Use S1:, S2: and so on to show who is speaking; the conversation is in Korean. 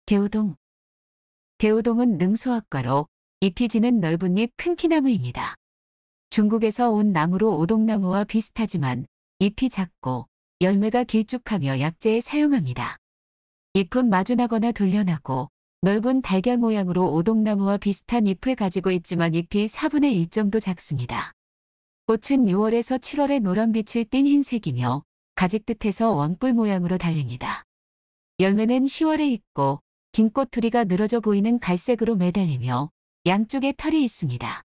S1: 개우동. 개우동은 능소학과로 잎이 지는 넓은 잎 큰키나무입니다. 중국에서 온 나무로 오동나무와 비슷하지만 잎이 작고 열매가 길쭉하며 약재에 사용합니다. 잎은 마주나거나 돌려나고 넓은 달걀 모양으로 오동나무와 비슷한 잎을 가지고 있지만 잎이 4분의 1 정도 작습니다. 꽃은 6월에서 7월에 노란빛을 띤 흰색이며 가지 끝에서 원뿔 모양으로 달립니다. 열매는 10월에 익고 긴 꼬투리가 늘어져 보이는 갈색으로 매달리며 양쪽에 털이 있습니다.